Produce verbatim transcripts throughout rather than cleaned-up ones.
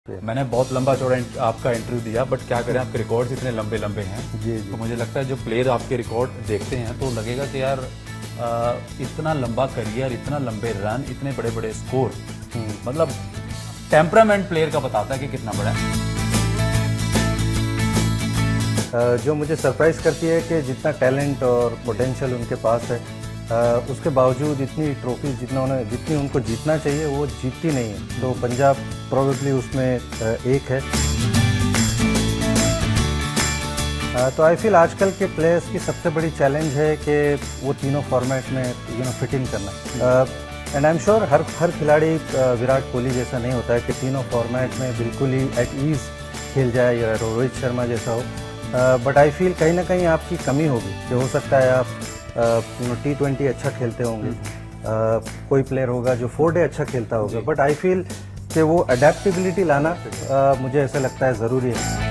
मैंने बहुत लंबा चौड़ा आपका इंटरव्यू दिया, बट क्या करें, आपके रिकॉर्ड्स इतने लंबे लंबे हैं। जी जी। तो मुझे लगता है जो प्लेयर आपके रिकॉर्ड देखते हैं तो लगेगा कि यार आ, इतना लंबा करियर, इतना लंबे रन, इतने बड़े बड़े स्कोर, मतलब टेम्परामेंट प्लेयर का बताता है कि कितना बड़ा है। जो मुझे सरप्राइज करती है कि जितना टैलेंट और पोटेंशियल उनके पास है, उसके बावजूद इतनी ट्रॉफी जितना उन्हें जितनी उनको जीतना चाहिए वो जीतती नहीं है। तो पंजाब प्रोबेबली उसमें एक है। तो आई फील आजकल के प्लेयर्स की सबसे बड़ी चैलेंज है कि वो तीनों फॉर्मेट में यू नो फिट इन करना। एंड आई एम श्योर हर हर खिलाड़ी विराट कोहली जैसा नहीं होता है कि तीनों फॉर्मेट में बिल्कुल ही एट ईज खेल जाए या रोहित शर्मा जैसा हो। बट आई फील कहीं ना कहीं आपकी कमी होगी कि हो सकता है आप टी ट्वेंटी अच्छा खेलते होंगे, uh, कोई प्लेयर होगा जो फोर डे अच्छा खेलता होगा, बट आई फील कि वो अडेप्टेबिलिटी लाना uh, मुझे ऐसा लगता है ज़रूरी है।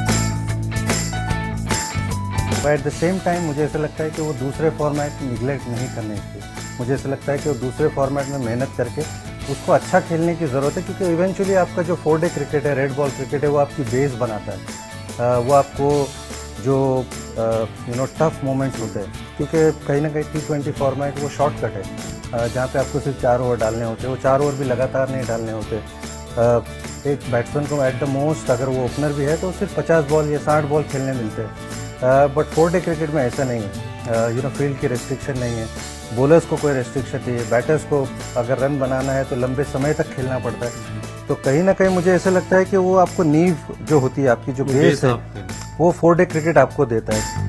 But at the same time मुझे ऐसा लगता है कि वो दूसरे फॉर्मेट निगलेक्ट नहीं करने चाहिए। मुझे ऐसा लगता है कि वो दूसरे फॉर्मेट में मेहनत करके उसको अच्छा खेलने की ज़रूरत है, क्योंकि इवेंचुअली आपका जो फोर डे क्रिकेट है, रेड बॉल क्रिकेट है, वो आपकी बेस बनाता है। uh, वो आपको जो यू नो टफ मोमेंट्स होते हैं, क्योंकि कहीं ना कहीं टी ट्वेंटी फॉर्मेट वो शॉर्टकट है, uh, जहाँ पे आपको सिर्फ चार ओवर डालने होते हैं। वो चार ओवर भी लगातार नहीं डालने होते। uh, एक बैट्समैन को एट द मोस्ट अगर वो ओपनर भी है तो सिर्फ पचास बॉल या साठ बॉल खेलने मिलते हैं। बट फोर डे क्रिकेट में ऐसा नहीं है। यू नो फील्ड की रेस्ट्रिक्शन नहीं है, बॉलर्स को कोई रेस्ट्रिक्शन नहीं है, बैटर्स को अगर रन बनाना है तो लंबे समय तक खेलना पड़ता है। तो कहीं ना कहीं मुझे ऐसा लगता है कि वो आपको नींव जो होती है, आपकी जो बेस है, वो फोर डे क्रिकेट आपको देता है।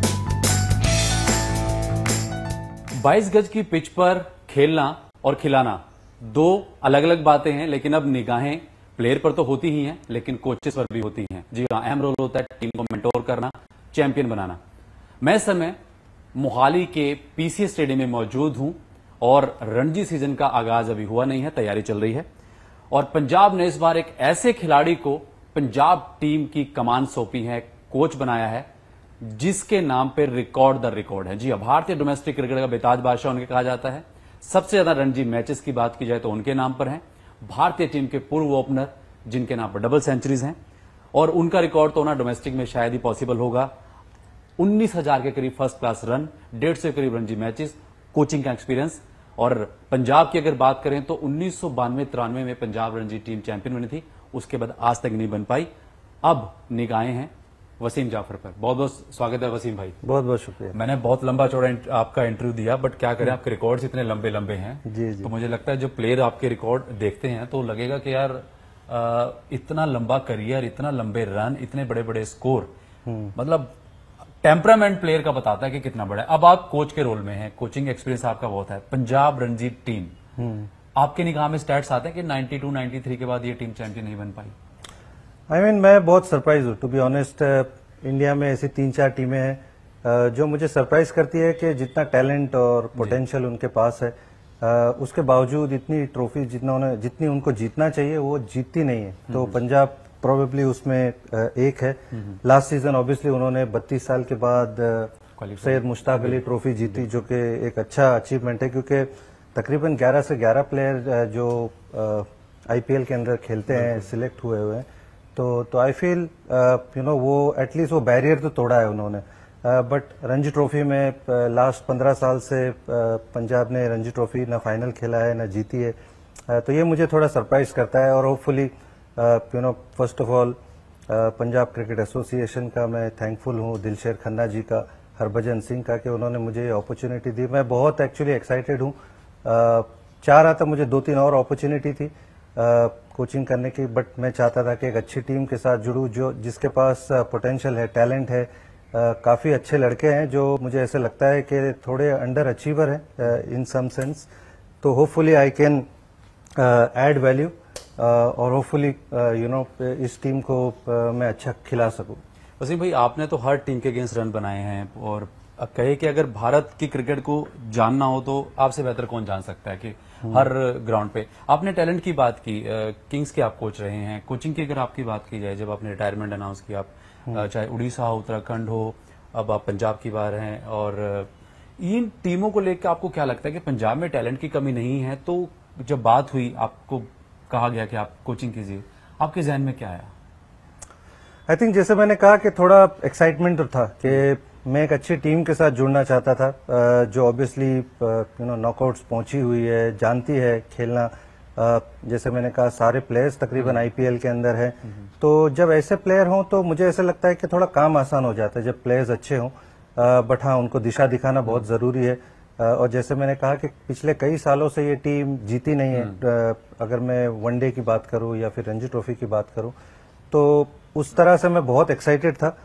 बाईस गज की पिच पर खेलना और खिलाना दो अलग अलग बातें हैं, लेकिन अब निगाहें प्लेयर पर तो होती ही हैं, लेकिन कोचेस पर भी होती हैं। जी हाँ, अहम रोल होता है टीम को मेंटोर करना, चैंपियन बनाना। मैं इस समय मोहाली के पीसीए स्टेडियम में मौजूद हूं और रणजी सीजन का आगाज अभी हुआ नहीं है, तैयारी चल रही है। और पंजाब ने इस बार एक ऐसे खिलाड़ी को पंजाब टीम की कमान सौंपी है, कोच बनाया है, जिसके नाम पर रिकॉर्ड द रिकॉर्ड है। जी हाँ, भारतीय डोमेस्टिक क्रिकेट का बेताज बादशाह उनके कहा जाता है। सबसे ज्यादा रणजी मैचेस की बात की जाए तो उनके नाम पर है। भारतीय टीम के पूर्व ओपनर जिनके नाम पर डबल सेंचुरीज हैं, और उनका रिकॉर्ड तो ना डोमेस्टिक में शायद ही पॉसिबल होगा। उन्नीस हजार के करीब फर्स्ट क्लास रन, डेढ़ सौ के करीब रणजी मैचेस, कोचिंग का एक्सपीरियंस। और पंजाब की अगर बात करें तो उन्नीस सौ बानवे तिरानवे में पंजाब रणजी टीम चैंपियन बनी थी, उसके बाद आज तक नहीं बन पाई। अब निगाहें हैं वसीम जाफर पर। बहुत बहुत स्वागत है वसीम भाई। बहुत बहुत शुक्रिया। मैंने बहुत लंबा चौड़ा आपका इंटरव्यू दिया, बट क्या करें, आपके रिकॉर्ड्स इतने लंबे लंबे हैं। जी जी। तो मुझे लगता है जो प्लेयर आपके रिकॉर्ड देखते हैं तो लगेगा कि यार आ, इतना लंबा करियर, इतना लंबे रन, इतने बड़े बड़े स्कोर, मतलब टेम्परामेंट प्लेयर का बताता है कि कितना बड़ा है। अब आप कोच के रोल में हैं, कोचिंग एक्सपीरियंस आपका बहुत है। पंजाब रणजी टीम, आपके निगाह में स्टैट्स आते हैं कि बानवे तिरानवे के बाद ये टीम चैंपियन नहीं बन पाई? आई I मीन mean, मैं बहुत सरप्राइज हूँ टू बी ऑनेस्ट। इंडिया में ऐसी तीन चार टीमें हैं uh, जो मुझे सरप्राइज करती है कि जितना टैलेंट और पोटेंशियल उनके पास है, uh, उसके बावजूद इतनी ट्रॉफी जितना उन्हें जितनी उनको जीतना चाहिए वो जीतती नहीं है। तो पंजाब प्रोबेबली उसमें एक है। लास्ट सीजन ऑब्वियसली उन्होंने बत्तीस साल के बाद सैयद मुश्ताक अली ट्रॉफी जीती, जो कि एक अच्छा अचीवमेंट है, क्योंकि तकरीबन ग्यारह से ग्यारह प्लेयर जो आईपीएल के अंदर खेलते हैं सिलेक्ट हुए हुए हैं। तो तो आई फील यू नो वो एटलीस्ट वो बैरियर तो तोड़ा है उन्होंने। बट uh, रणजी ट्रॉफी में लास्ट uh, पंद्रह साल से uh, पंजाब ने रणजी ट्रॉफी ना फाइनल खेला है ना जीती है। uh, तो ये मुझे थोड़ा सरप्राइज करता है। और hopefully you know first of all Punjab cricket association का मैं थैंकफुल हूँ, दिलशेर खन्ना जी का, हरभजन सिंह का, कि उन्होंने मुझे ये अपॉर्चुनिटी दी। मैं बहुत एक्चुअली एक्साइटेड हूँ। uh, चाह रहा था, मुझे दो तीन और अपॉर्चुनिटी थी कोचिंग uh, करने की, बट मैं चाहता था कि एक अच्छी टीम के साथ जुड़ूं जो जिसके पास पोटेंशियल है, टैलेंट है, uh, काफ़ी अच्छे लड़के हैं जो मुझे ऐसे लगता है कि थोड़े अंडर अचीवर हैं इन सम सेंस। तो hopefully I can add value और होपफुली यू नो इस टीम को uh, मैं अच्छा खिला सकूं। वसीम भाई, आपने तो हर टीम के अगेंस्ट रन बनाए हैं, और अब कहे कि अगर भारत की क्रिकेट को जानना हो तो आपसे बेहतर कौन जान सकता है कि हर ग्राउंड पे आपने टैलेंट की बात की। किंग्स के आप कोच रहे हैं, कोचिंग की अगर आपकी बात की जाए, जब आपने रिटायरमेंट अनाउंस किया, आप चाहे उड़ीसा हो, उत्तराखंड हो, अब आप पंजाब की बात हैं, और इन टीमों को लेकर आपको क्या लगता है कि पंजाब में टैलेंट की कमी नहीं है? तो जब बात हुई, आपको कहा गया कि आप कोचिंग कीजिए, आपके जहन में क्या आया? आई थिंक जैसे मैंने कहा कि थोड़ा एक्साइटमेंट तो था कि मैं एक अच्छी टीम के साथ जुड़ना चाहता था, जो ऑब्वियसली यू नो नॉकआउट्स पहुंची हुई है, जानती है खेलना। जैसे मैंने कहा सारे प्लेयर्स तकरीबन आईपीएल के अंदर हैं, तो जब ऐसे प्लेयर हों तो मुझे ऐसा लगता है कि थोड़ा काम आसान हो जाता है जब प्लेयर्स अच्छे हों। बट हाँ, उनको दिशा दिखाना बहुत जरूरी है। और जैसे मैंने कहा कि पिछले कई सालों से ये टीम जीती नहीं है। अगर मैं वनडे की बात करूं या फिर रणजी ट्रॉफी की बात करूं, तो उस तरह से मैं बहुत एक्साइटेड था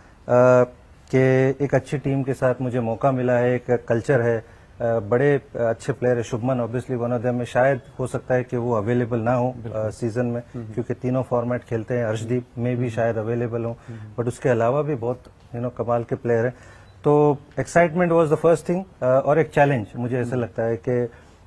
कि एक अच्छी टीम के साथ मुझे मौका मिला है। एक कल्चर है, बड़े अच्छे प्लेयर है। Shubman obviously one of them में, शायद हो सकता है कि वो अवेलेबल ना हो सीजन में क्योंकि तीनों फॉर्मेट खेलते हैं। अर्शदीप में भी शायद अवेलेबल हो, बट उसके अलावा भी बहुत यू नो कमाल के प्लेयर है। तो excitement was the first thing, और एक चैलेंज मुझे ऐसा लगता है कि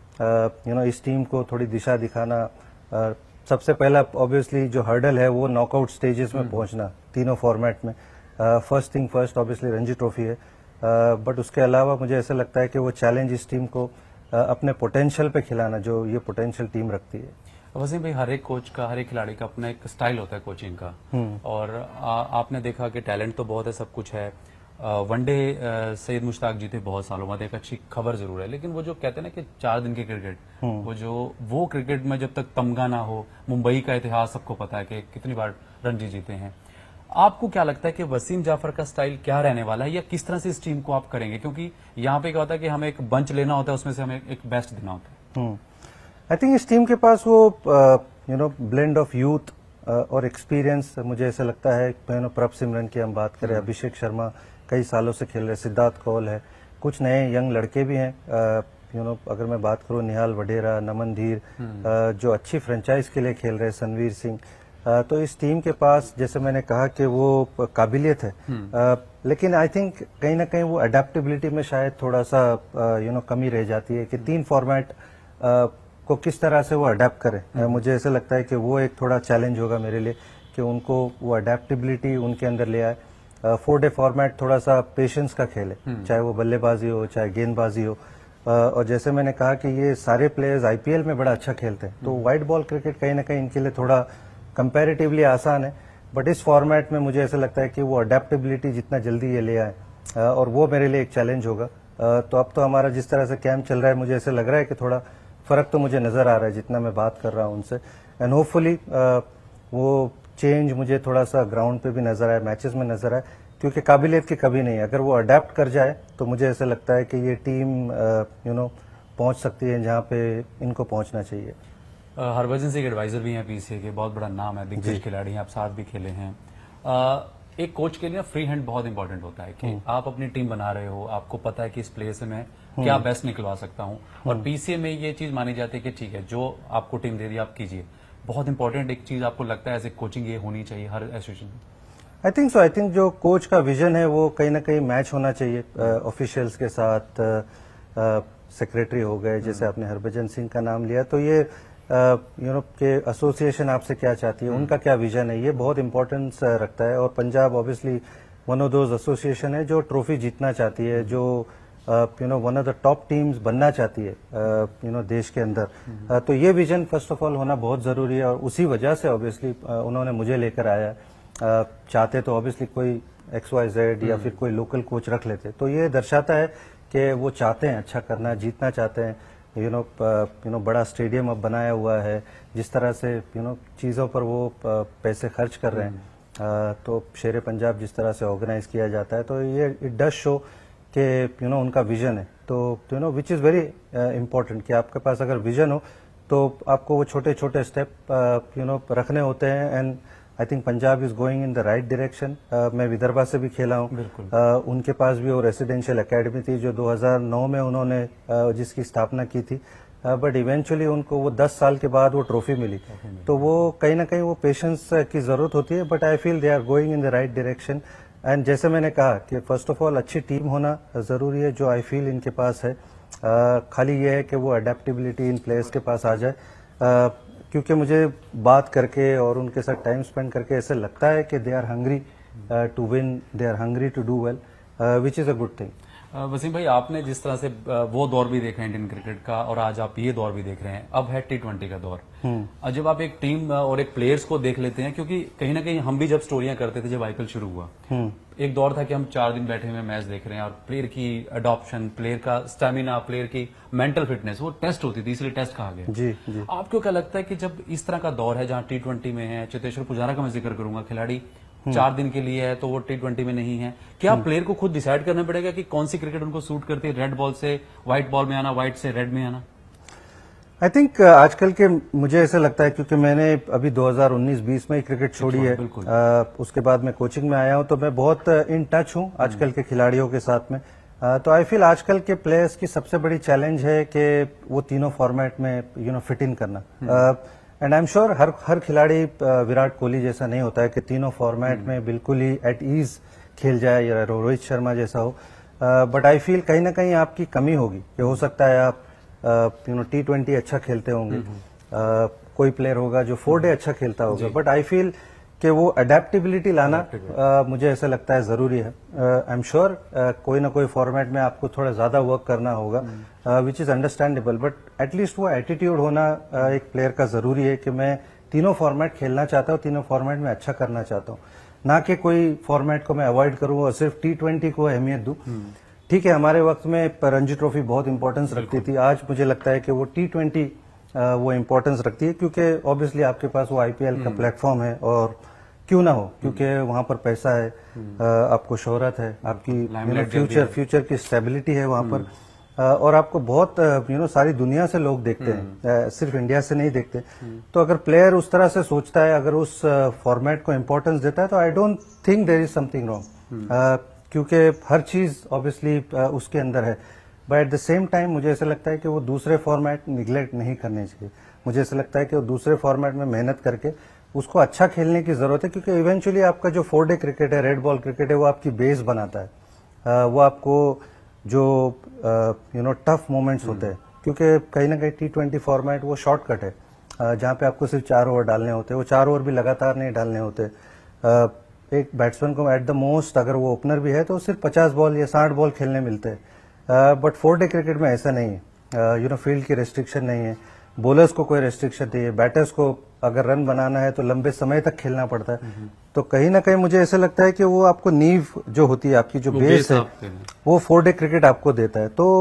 यू नो इस टीम को थोड़ी दिशा दिखाना। uh, सबसे पहला ऑब्वियसली जो हर्डल है वो नॉकआउट स्टेजेस में पहुंचना तीनों फॉर्मेट में। First thing first obviously Ranji trophy है, बट uh, उसके अलावा मुझे ऐसा लगता है कि वो चैलेंज इस टीम को uh, अपने पोटेंशियल पे खिलाना जो ये पोटेंशियल टीम रखती है। वसीम भाई, हर एक कोच का, हर एक खिलाड़ी का अपना एक स्टाइल होता है कोचिंग का, और आ, आपने देखा कि टैलेंट तो बहुत है, सब कुछ है। वनडे सैयद मुश्ताक जी थे बहुत सालों बाद, एक अच्छी खबर जरूर है, लेकिन वो जो कहते हैं ना कि चार दिन की क्रिकेट, वो जो वो क्रिकेट में जब तक तमगा ना हो, मुंबई का इतिहास सबको पता है कि कितनी बार रणजी जीते हैं। आपको क्या लगता है कि वसीम जाफर का स्टाइल क्या रहने वाला है, या किस तरह से इस टीम को आप करेंगे? क्योंकि यहाँ पे क्या होता है कि हमें एक बंच लेना होता है, उसमें से हमें एक बेस्ट देना होता है। आई थिंक इस टीम के पास वो you know blend of youth और एक्सपीरियंस, मुझे ऐसा लगता है। यू नो प्रभ सिमरन की हम बात करें, अभिषेक शर्मा कई सालों से खेल रहे, सिद्धार्थ कौल है, कुछ नए यंग लड़के भी हैं। यू नो अगर मैं बात करूं निहाल वडेरा, नमन धीर, जो अच्छी फ्रेंचाइज के लिए खेल रहे, सनवीर सिंह। तो इस टीम के पास जैसे मैंने कहा कि वो काबिलियत है, लेकिन आई थिंक कहीं ना कहीं वो अडेप्टेबिलिटी में शायद थोड़ा सा यू नो कमी रह जाती है कि तीन फॉर्मेट को किस तरह से वो अडेप्ट करें। मुझे ऐसा लगता है कि वो एक थोड़ा चैलेंज होगा मेरे लिए कि उनको वो अडेप्टेबिलिटी उनके अंदर ले आए। फोर डे फॉर्मेट थोड़ा सा पेशेंस का खेल है, चाहे वो बल्लेबाजी हो चाहे गेंदबाजी हो। uh, और जैसे मैंने कहा कि ये सारे प्लेयर्स आईपीएल में बड़ा अच्छा खेलते हैं, तो वाइट बॉल क्रिकेट कहीं ना कहीं इनके लिए थोड़ा कंपैरेटिवली आसान है। बट इस फॉर्मेट में मुझे ऐसा लगता है कि वो अडेप्टेबिलिटी जितना जल्दी ये ले आए, uh, और वो मेरे लिए एक चैलेंज होगा। uh, तो अब तो हमारा जिस तरह से कैंप चल रहा है, मुझे ऐसा लग रहा है कि थोड़ा फर्क तो मुझे नजर आ रहा है जितना मैं बात कर रहा हूँ उनसे। एंड होपफुली वो चेंज मुझे थोड़ा सा ग्राउंड पे भी नजर आए, मैचेस में नजर आए, क्योंकि काबिलियत की कभी नहीं है। अगर वो अडेप्ट कर जाए तो मुझे ऐसा लगता है कि ये टीम यू नो पहुंच सकती है जहां पे इनको पहुंचना चाहिए। हरभजन सिंह एडवाइजर भी हैं पीसीए के, बहुत बड़ा नाम है, दिग्गज खिलाड़ी हैं, आप साथ भी खेले हैं। आ, एक कोच के लिए फ्री हैंड बहुत इंपॉर्टेंट होता है कि आप अपनी टीम बना रहे हो, आपको पता है कि इस प्लेयर से मैं क्या बेस्ट निकलवा सकता हूं, और पीसीए में ये चीज मानी जाती है कि ठीक है, जो आपको टीम दे दी आप कीजिए। बहुत इंपॉर्टेंट एक चीज आपको लगता है एज ए कोचिंग ये होनी चाहिए हर एसोसिएशन में? I think so. I think जो कोच का विजन है वो कहीं ना कहीं मैच होना चाहिए ऑफिशियल्स के साथ। सेक्रेटरी हो गए, जैसे आपने हरभजन सिंह का नाम लिया, तो ये यू नो के एसोसिएशन आपसे क्या चाहती है, उनका क्या विजन है, ये बहुत इंपॉर्टेंस रखता है। और Punjab obviously one of those association है जो ट्रॉफी जीतना चाहती है, जो you know one of the top teams बनना चाहती है यू नो देश के अंदर। uh, तो ये विजन फर्स्ट ऑफ ऑल होना बहुत जरूरी है, और उसी वजह से ऑब्वियसली uh, उन्होंने मुझे लेकर आया। Uh, चाहते तो ऑब्वियसली कोई एक्स वाई जेड या फिर कोई लोकल कोच रख लेते, तो ये दर्शाता है कि वो चाहते हैं अच्छा करना, जीतना चाहते हैं। यू नो यू नो बड़ा स्टेडियम अब बनाया हुआ है, जिस तरह से यू नो चीज़ों पर वो uh, पैसे खर्च कर रहे हैं, uh, तो शेर पंजाब जिस तरह से ऑर्गेनाइज किया जाता है, तो ये इट डज शो कि यू नो उनका विजन है। तो you know which is very important कि आपके पास अगर विजन हो तो आपको वो छोटे छोटे स्टेप यू नो रखने होते हैं। And I think Punjab is going in the right direction. मैं विदर्भा से भी खेला हूँ, uh, उनके पास भी वो रेसिडेंशियल एकेडमी थी जो दो हज़ार नौ में उन्होंने uh, जिसकी स्थापना की थी, बट uh, इवेंचुअली उनको वो दस साल के बाद वो ट्रॉफी मिली। तो वो कहीं ना कहीं वो पेशेंस की जरूरत होती है, but I feel they are going in the right direction. And जैसे मैंने कहा कि फर्स्ट ऑफ ऑल अच्छी टीम होना जरूरी है, जो आई फील इनके पास है। uh, खाली ये है कि वो अडेप्टेबिलिटी इन प्लेयर्स के पास आ जाए, uh, क्योंकि मुझे बात करके और उनके साथ टाइम स्पेंड करके ऐसे लगता है कि they are hungry to win, they are hungry to do well, which is a good thing. Waseem भाई, आपने जिस तरह से वो दौर भी देखा इंडियन क्रिकेट का और आज आप ये दौर भी देख रहे हैं, अब है टी ट्वेंटी का दौर। और जब आप एक टीम और एक प्लेयर्स को देख लेते हैं, क्योंकि कहीं ना कहीं हम भी जब स्टोरियां करते थे जब आईपीएल शुरू हुआ, एक दौर था कि हम चार दिन बैठे हुए मैच देख रहे हैं और प्लेयर की अडॉप्शन, प्लेयर का स्टेमिना, प्लेयर की मेंटल फिटनेस वो टेस्ट होती थी, इसलिए टेस्ट कहा गया। जी, जी। आपको क्या लगता है कि जब इस तरह का दौर है जहां टी ट्वेंटी में है, चेतेश्वर पुजारा का मैं जिक्र करूंगा, खिलाड़ी चार दिन के लिए है तो वो टी ट्वेंटी में नहीं है, क्या प्लेयर को खुद डिसाइड करना पड़ेगा कि कौन सी क्रिकेट उनको सूट करती है, रेड बॉल से व्हाइट बॉल में आना, व्हाइट से रेड में आना? आई थिंक uh, आजकल के मुझे ऐसा लगता है, क्योंकि मैंने अभी दो हज़ार उन्नीस बीस में ही क्रिकेट छोड़ी है, uh, उसके बाद मैं कोचिंग में आया हूं, तो मैं बहुत इन टच हूं आजकल के खिलाड़ियों के साथ में। uh, तो आई फील आजकल के प्लेयर्स की सबसे बड़ी चैलेंज है कि वो तीनों फॉर्मेट में यू नो फिट इन करना। एंड आई एम श्योर हर हर खिलाड़ी uh, विराट कोहली जैसा नहीं होता है कि तीनों फॉर्मेट में बिल्कुल ही एट ईज खेल जाए या रोहित शर्मा जैसा हो। बट आई फील कहीं ना कहीं आपकी कमी होगी कि हो सकता है आप यू नो टी ट्वेंटी अच्छा खेलते होंगे, uh, कोई प्लेयर होगा जो फोर डे अच्छा खेलता होगा, बट आई फील कि वो अडेप्टेबिलिटी लाना uh, मुझे ऐसा लगता है जरूरी है। आई एम श्योर कोई ना कोई फॉर्मेट में आपको थोड़ा ज्यादा वर्क करना होगा, which is understandable, but at least वो एटीट्यूड होना uh, एक प्लेयर का जरूरी है कि मैं तीनों फॉर्मेट खेलना चाहता हूँ, तीनों फॉर्मेट में अच्छा करना चाहता हूँ, ना कि कोई फॉर्मेट को मैं अवॉइड करूँ और सिर्फ टी ट्वेंटी को अहमियत दूं। ठीक है, हमारे वक्त में रणजी ट्रॉफी बहुत इंपॉर्टेंस रखती थी, आज मुझे लगता है कि वो टी ट्वेंटी वो इंपॉर्टेंस रखती है, क्योंकि ऑब्वियसली आपके पास वो आईपीएल का प्लेटफॉर्म है, और क्यों ना हो, क्योंकि वहां पर पैसा है, आपको शोहरत है, आपकी फ्यूचर फ्यूचर की स्टेबिलिटी है वहां पर, और आपको बहुत यू नो सारी दुनिया से लोग देखते हैं, सिर्फ इंडिया से नहीं देखते। तो अगर प्लेयर उस तरह से सोचता है, अगर उस फॉर्मेट को इंपॉर्टेंस देता है, तो I don't think there is something wrong, क्योंकि हर चीज ऑब्वियसली उसके अंदर है। But at the same time मुझे ऐसा लगता है कि वो दूसरे फॉर्मेट निग्लेक्ट नहीं करने चाहिए। मुझे ऐसा लगता है कि वो दूसरे फॉर्मेट में मेहनत करके उसको अच्छा खेलने की जरूरत है, क्योंकि इवेंचुअली आपका जो फोर डे क्रिकेट है, रेड बॉल क्रिकेट है, वो आपकी बेस बनाता है, वो आपको जो यू नो टफ मोमेंट्स होते हैं, क्योंकि कहीं ना कहीं टी ट्वेंटी फॉर्मेट वो शॉर्टकट है, जहां पे आपको सिर्फ चार ओवर डालने होते हैं, वो चार ओवर भी लगातार नहीं डालने होते। एक बैट्समैन को एट द मोस्ट, अगर वो ओपनर भी है, तो सिर्फ पचास बॉल या साठ बॉल खेलने मिलते हैं, बट फोर डे क्रिकेट में ऐसा नहीं है, यू नो फील्ड की रेस्ट्रिक्शन नहीं है, बॉलर्स को कोई रेस्ट्रिक्शन नहीं है, बैटर्स को अगर रन बनाना है तो लंबे समय तक खेलना पड़ता है। तो कहीं ना कहीं मुझे ऐसा लगता है कि वो आपको नींव जो होती है, आपकी जो बेस है, वो फोर डे क्रिकेट आपको देता है। तो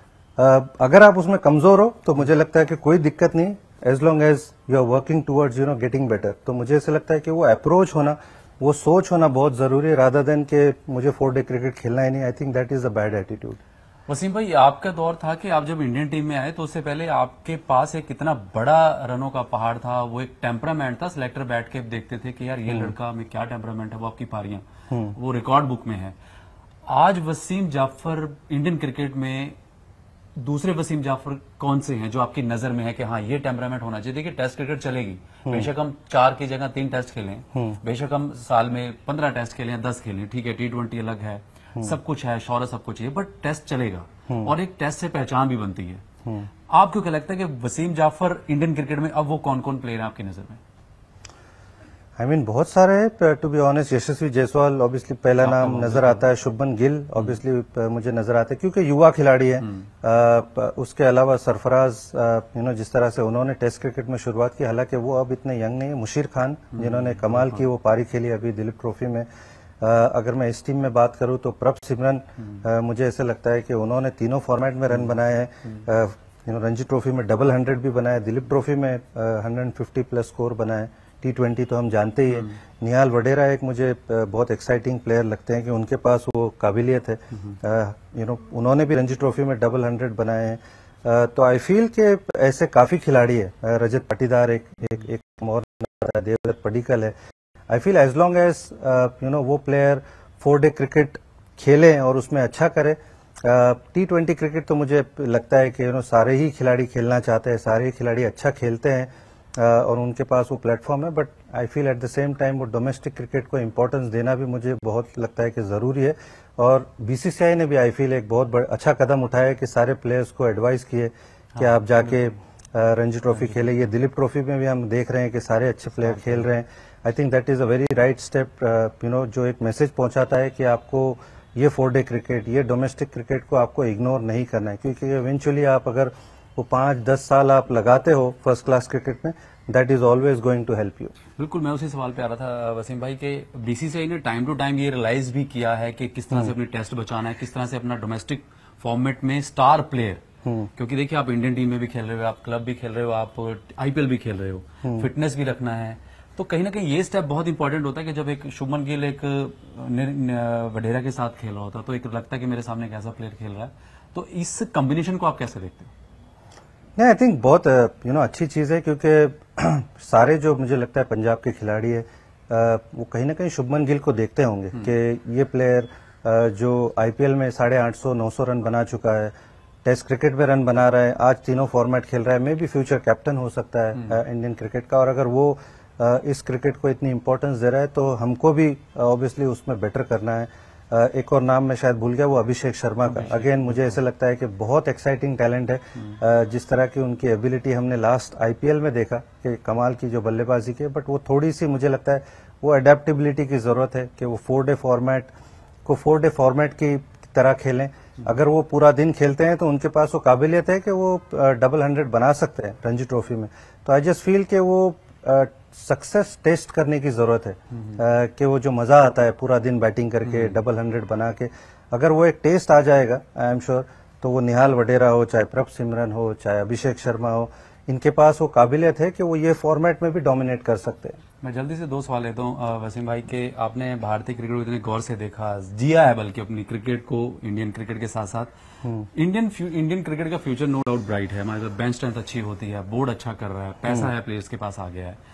अगर आप उसमें कमजोर हो तो मुझे लगता है कि कोई दिक्कत नहीं, as long as you are working towards you know getting better. तो मुझे ऐसा लगता है कि वो अप्रोच होना, वो सोच होना बहुत जरूरी है, रादर देन कि मुझे फोर डे क्रिकेट खेलना ही नहीं। I think that is a bad attitude. Waseem भाई, आपका दौर था कि आप जब इंडियन टीम में आए तो उससे पहले आपके पास एक कितना बड़ा रनों का पहाड़ था, वो एक टेम्परामेंट था, सिलेक्टर बैठ के देखते थे कि यार ये लड़का में क्या टेम्परामेंट है, वो आपकी पारियां वो रिकॉर्ड बुक में है। आज वसीम जाफर इंडियन क्रिकेट में दूसरे वसीम जाफर कौन से हैं जो आपकी नजर में है कि हाँ ये टेम्परामेंट होना चाहिए? देखिए, टेस्ट क्रिकेट चलेगी, बेशक हम चार की जगह तीन टेस्ट खेलें, बेशक हम साल में पंद्रह टेस्ट खेलें, दस खेलें, ठीक है, टी ट्वेंटी अलग है, सब कुछ है, शौर्य सब कुछ है, बट टेस्ट चलेगा और एक टेस्ट से पहचान भी बनती है। आपको क्या लगता है कि वसीम जाफर इंडियन क्रिकेट में अब वो कौन कौन प्लेयर है आपकी नजर में? आई I मीन mean, बहुत सारे हैं, to be honest. Yashasvi Jaiswal obviously पहला नाम नजर आता है, शुभमन गिल ऑब्वियसली मुझे नजर आता है, क्योंकि युवा खिलाड़ी है। आ, उसके अलावा सरफराज, यू नो जिस तरह से उन्होंने टेस्ट क्रिकेट में शुरुआत की, हालांकि वो अब इतने यंग नहीं है। मुशीर खान, जिन्होंने कमाल की वो पारी खेली अभी दिलीप ट्रॉफी में। आ, अगर मैं इस टीम में बात करूं तो प्रभ सिमरन, आ, मुझे ऐसा लगता है कि उन्होंने तीनों फॉर्मेट में रन बनाए हैं। यू नो रणजी ट्रॉफी में डबल हंड्रेड भी बनाया, दिलीप ट्रॉफी में हंड्रेड फिफ्टी प्लस स्कोर बनाए, टी ट्वेंटी तो हम जानते ही है। निहाल वडेरा एक मुझे बहुत एक्साइटिंग प्लेयर लगते हैं कि उनके पास वो काबिलियत है, यू नो उन्होंने भी रणजी ट्रॉफी में डबल हंड्रेड बनाए हैं। तो आई फील के ऐसे काफी खिलाड़ी है, रजत पाटीदार एक एक, एक और देवदत्त पडिक्कल है। I feel as long as you know वो प्लेयर फोर डे क्रिकेट खेले और उसमें अच्छा करे। टी ट्वेंटी क्रिकेट तो मुझे लगता है कि यू नो सारे ही खिलाड़ी खेलना चाहते हैं, सारे ही खिलाड़ी अच्छा खेलते हैं, Uh, और उनके पास वो प्लेटफॉर्म है। But I feel at the same time वो डोमेस्टिक क्रिकेट को इम्पोर्टेंस देना भी मुझे बहुत लगता है कि जरूरी है। और बीसीसीआई ने भी आई फील एक बहुत बड़ा अच्छा कदम उठाया कि सारे प्लेयर्स को एडवाइस किए कि आप जाके रणजी ट्रॉफी खेले। ये दिलीप ट्रॉफी में भी हम देख रहे हैं कि सारे अच्छे प्लेयर खेल रहे हैं। I think that is a very right step, you know जो एक मैसेज पहुंचाता है कि आपको ये फोर डे क्रिकेट, ये डोमेस्टिक क्रिकेट को आपको इग्नोर नहीं करना है, क्योंकि इवेंचुअली आप अगर वो पांच दस साल आप लगाते हो फर्स्ट क्लास क्रिकेट में, that is always going to help you. बिल्कुल, मैं उसी सवाल पे आ रहा था वसीम भाई के बीसीसीआई ने टाइम टू टाइम ये रियलाइज भी किया है कि किस तरह से अपनी टेस्ट बचाना है, किस तरह से अपना डोमेस्टिक फॉर्मेट में स्टार प्लेयर, क्योंकि देखिए आप इंडियन टीम में भी खेल रहे हो, आप क्लब भी खेल रहे हो, आप आईपीएल भी खेल रहे हो, फिटनेस भी रखना है, तो कहीं ना कहीं ये स्टेप बहुत इंपॉर्टेंट होता है कि जब एक शुभमन गिल एक वडेरा के साथ खेल रहा होता है तो एक लगता है कि मेरे सामने एक ऐसा प्लेयर खेल रहा है, तो इस कॉम्बिनेशन को आप कैसे देखते हो? नहीं, आई थिंक बहुत यू नो अच्छी चीज है, क्योंकि सारे जो मुझे लगता है पंजाब के खिलाड़ी है वो कहीं ना कहीं शुभमन गिल को देखते होंगे कि ये प्लेयर जो आईपीएल में साढ़े आठ सौ नौ सौ रन बना चुका है, टेस्ट क्रिकेट में रन बना रहा है, आज तीनों फॉर्मेट खेल रहा है, मे भी फ्यूचर कैप्टन हो सकता है इंडियन क्रिकेट का, और अगर वो इस क्रिकेट को इतनी इंपॉर्टेंस दे रहा है तो हमको भी ऑब्वियसली उसमें बेटर करना है। एक और नाम मैं शायद भूल गया, वो अभिषेक शर्मा का, अगेन मुझे ऐसा लगता है कि बहुत एक्साइटिंग टैलेंट है, जिस तरह की उनकी एबिलिटी हमने लास्ट आईपीएल में देखा कि कमाल की जो बल्लेबाजी की, बट वो थोड़ी सी मुझे लगता है वो अडेप्टेबिलिटी की जरूरत है कि वो फोर डे फॉर्मेट को फोर डे फॉर्मेट की तरह खेलें। अगर वो पूरा दिन खेलते हैं तो उनके पास वो काबिलियत है कि वो डबल हंड्रेड बना सकते हैं रणजी ट्रॉफी में, तो आई जस्ट फील कि वो सक्सेस टेस्ट करने की जरूरत है, आ, कि वो जो मजा आता है पूरा दिन बैटिंग करके डबल हंड्रेड बना के, अगर वो एक टेस्ट आ जाएगा आई एम श्योर, तो वो निहाल वडेरा हो, चाहे प्रभ सिमरन हो, चाहे अभिषेक शर्मा हो, इनके पास वो काबिलियत है कि वो ये फॉर्मेट में भी डोमिनेट कर सकते हैं। मैं जल्दी से दो सवाल लेता हूँ वसीम भाई के, आपने भारतीय क्रिकेट को इतने गौर से देखा, जिया है बल्कि अपनी क्रिकेट को इंडियन क्रिकेट के साथ साथ, इंडियन इंडियन क्रिकेट का फ्यूचर नो डाउट ब्राइट है, हमारे बेंच स्ट्रेंथ अच्छी होती है, बोर्ड अच्छा कर रहा है, पैसा है प्लेयर्स के पास आ गया है।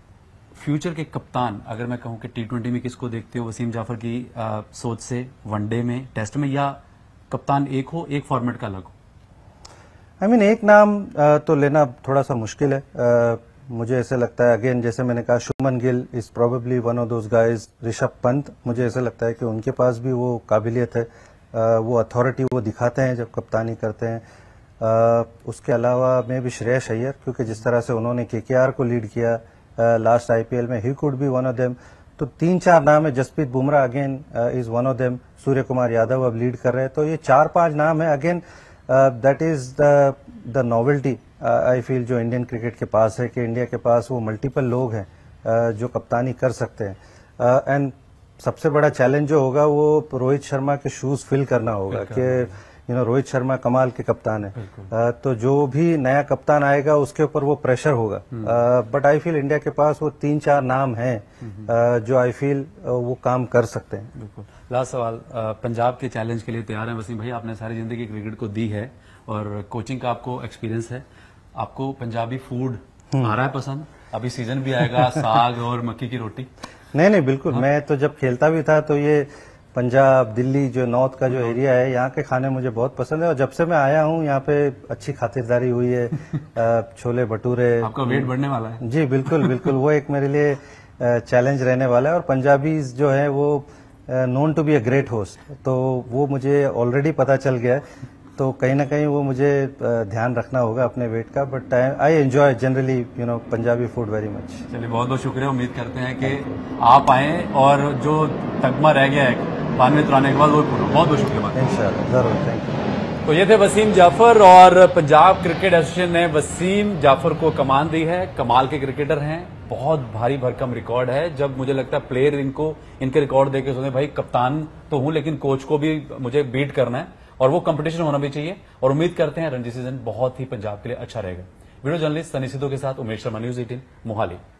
फ्यूचर के कप्तान अगर मैं कहूं कि टी ट्वेंटी में किसको देखते हो वसीम जाफर की आ, सोच से, वनडे में, टेस्ट में, या कप्तान एक हो, एक फॉर्मेट का अलग हो? आई I मीन mean, एक नाम आ, तो लेना थोड़ा सा मुश्किल है, आ, मुझे ऐसे लगता है, अगेन जैसे मैंने कहा, Shubman Gill is probably one of those guys, Rishabh Pant, मुझे ऐसा लगता है कि उनके पास भी वो काबिलियत है, आ, वो अथॉरिटी वो दिखाते हैं जब कप्तानी करते हैं। आ, उसके अलावा मैं भी श्रेयस अय्यर, क्योंकि जिस तरह से उन्होंने केकेआर को लीड किया लास्ट आईपीएल में, he could be one of them. तो तीन चार नाम है, Jasprit Bumrah again is one of them, Surya Kumar Yadav अब लीड कर रहे हैं, तो ये चार पांच नाम है। Again that is the the novelty I feel जो इंडियन क्रिकेट के पास है, कि इंडिया के पास वो मल्टीपल लोग हैं uh, जो कप्तानी कर सकते हैं, एंड uh, सबसे बड़ा चैलेंज जो होगा वो रोहित शर्मा के शूज फिल करना होगा कि यू नो रोहित शर्मा कमाल के कप्तान है, uh, तो जो भी नया कप्तान आएगा उसके ऊपर वो प्रेशर होगा, बट आई फील इंडिया के पास वो तीन चार नाम हैं uh, जो आई फील uh, वो काम कर सकते हैं। बिल्कुल। लास्ट सवाल, uh, पंजाब के चैलेंज के लिए तैयार हैं वसीम भाई? आपने सारी जिंदगी क्रिकेट को दी है और कोचिंग का आपको एक्सपीरियंस है, आपको पंजाबी फूड आ रहा है पसंद? अभी सीजन भी आएगा, साग और मक्की की रोटी। नहीं नहीं बिल्कुल, हाँ? मैं तो जब खेलता भी था तो ये पंजाब, दिल्ली जो नॉर्थ का जो एरिया है, यहाँ के खाने मुझे बहुत पसंद है, और जब से मैं आया हूँ यहाँ पे अच्छी खातिरदारी हुई है, छोले भटूरे। आपका वेट बढ़ने वाला है? जी बिल्कुल बिल्कुल, वो एक मेरे लिए चैलेंज रहने वाला है, और पंजाबी जो है वो known to be a great host, तो वो मुझे ऑलरेडी पता चल गया है, तो कहीं ना कहीं वो मुझे ध्यान रखना होगा अपने वेट का, but I enjoy generally you know Punjabi food very much. चलिए, बहुत बहुत शुक्रिया, उम्मीद करते हैं कि आप आए और जो तगमा रह गया है बानवे तिराने के बाद वो पूरा। बहुत बहुत शुक्रिया। इंशाल्लाह, जरूर, थैंक यू। तो ये थे वसीम जाफर, और पंजाब क्रिकेट एसोसिएशन ने वसीम जाफर को कमान दी है। कमाल के क्रिकेटर हैं, बहुत भारी भरकम रिकॉर्ड है। जब मुझे लगता है प्लेयर इनको इनके रिकॉर्ड देख के सोचते भाई कप्तान तो हूं लेकिन कोच को भी मुझे बीट करना है, और वो कंपटीशन होना भी चाहिए, और उम्मीद करते हैं रणजी सीजन बहुत ही पंजाब के लिए अच्छा रहेगा। वीडियो जर्नलिस्ट सनी सिद्धू के साथ उमेश शर्मा, न्यूज एटीन मोहाली।